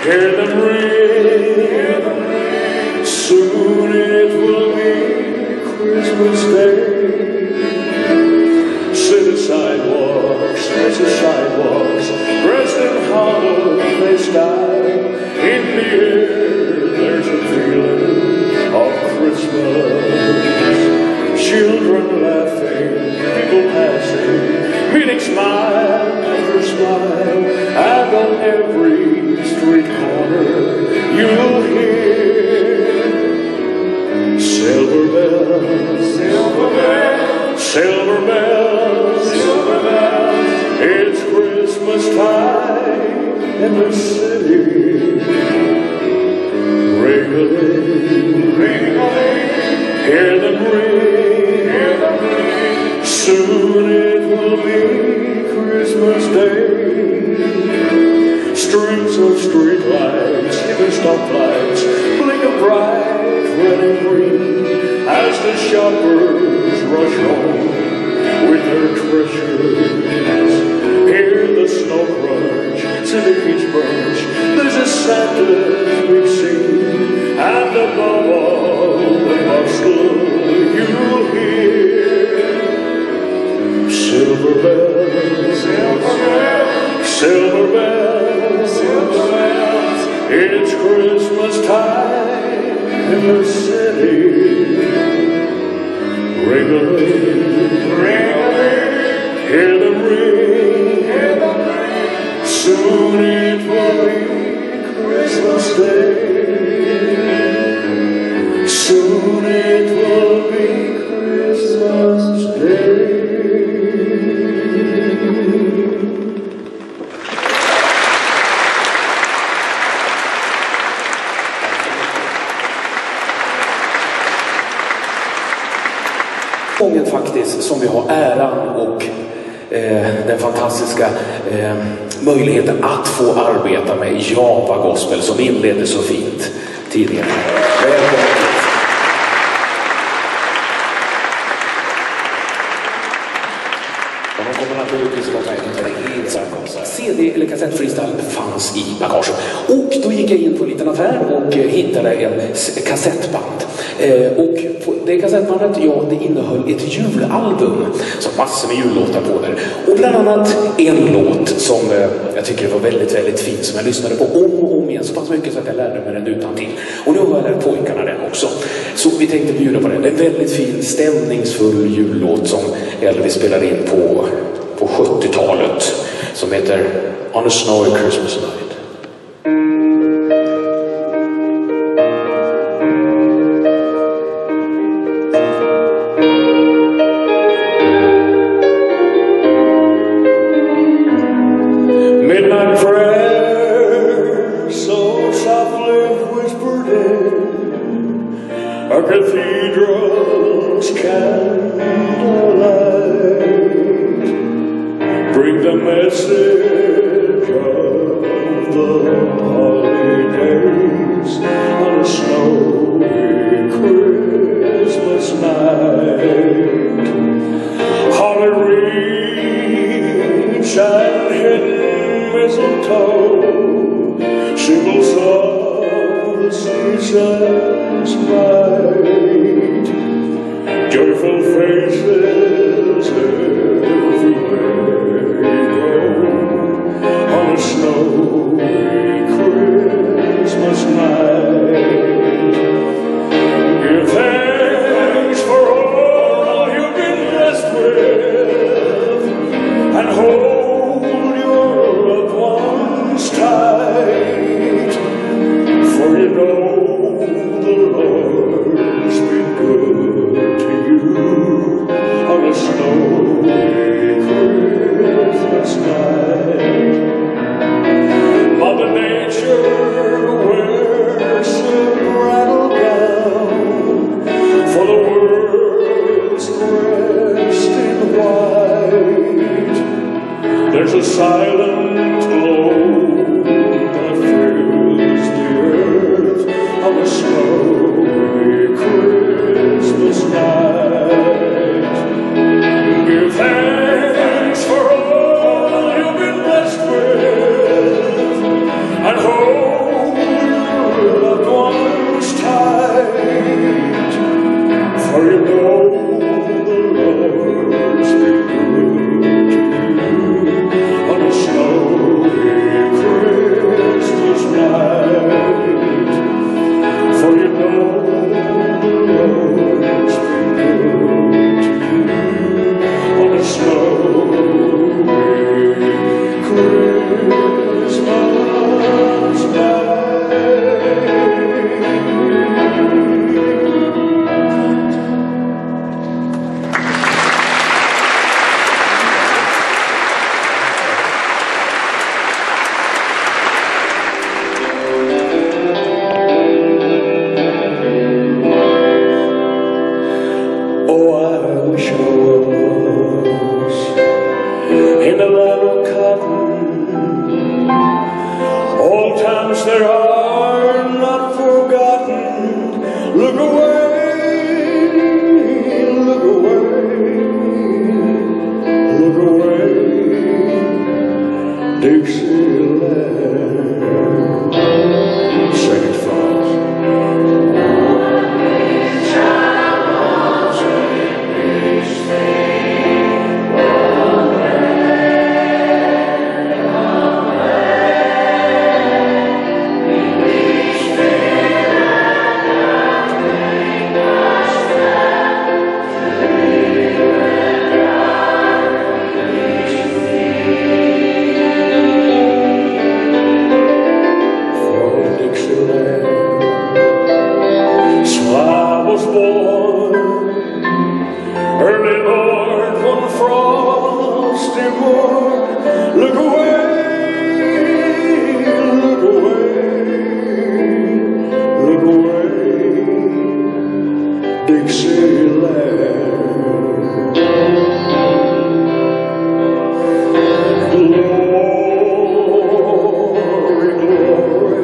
hear them ring. Soon it will be Christmas Day. City sidewalks, dressed in holiday style. In the air, there's a feeling of Christmas. Children laughing, people passing, meeting smile after smile. And on every street corner, you'll hear silver bells, silver bells, silver bells, silver bells. It's Christmas time in the city. Ring-a-ling, ring-a-ling, hear them ring, hear them ring. Soon it will be Christmas Day. Strings of street lights, even stoplights, blink a bright red and green as the shoppers rush home with their treasures. Hear the snow crunch, see the peach branch. There's a Santa's big scene, and above all the bustle you'll hear silver bells, silver bells, silver bells, silver bells. It's Christmas time in the city. Ring-a-ling, ring-a-ling, hear them ring, hear them ring. Soon it will be Christmas Day. Soon it will be Christmas Day. Gången faktiskt som vi har äran och den fantastiska möjligheten att få arbeta med Java Gospel som inledde så fint tidigare. Välkommen. Och de kommer naturligtvis vara med och CD eller kassett freestyle fanns i bagaget. Och då gick jag in på en liten affär och hittade en kassettband. Och det kassettbandet, ja, det innehöll ett julalbum. Så massor med jullåtar på där. Och bland annat en låt som jag tycker var väldigt, väldigt fin, som jag lyssnade på om och om igen. Så pass mycket så att jag lärde mig den utan till. Och nu har jag lärt pojkarna den också. Så vi tänkte bjuda på den. Det är en väldigt fin, stämningsfull jullåt som Elvis spelade in på 70-talet. Som heter On a Snowy Christmas Night. Midnight prayer so softly whispered in a cathedral's candlelight. Bring the message of the holidays on a snowy Christmas night. Holly wreaths and hidden mistletoe, symbols of the season's light. Joyful faces on a snowy Christmas night. Give thanks for all you've been blessed with, and hold your loved ones tight. For you know the Lord's been good to you on a snowy Christmas night. old times that are not forgotten. Look away, look away, look away, Dixieland. Sing it for us. Early Lord one frosty morn. Look away, look away, look away, Dixieland. Glory, glory,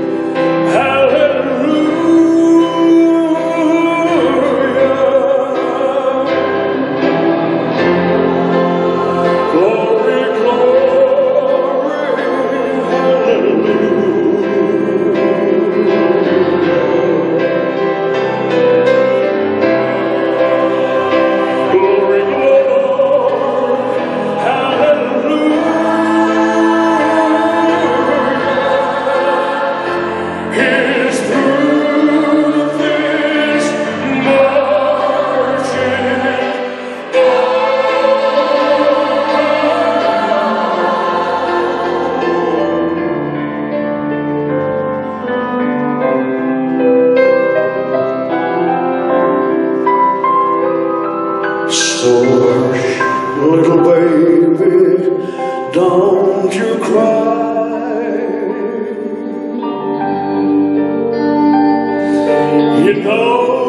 so hush, little baby, don't you cry. You know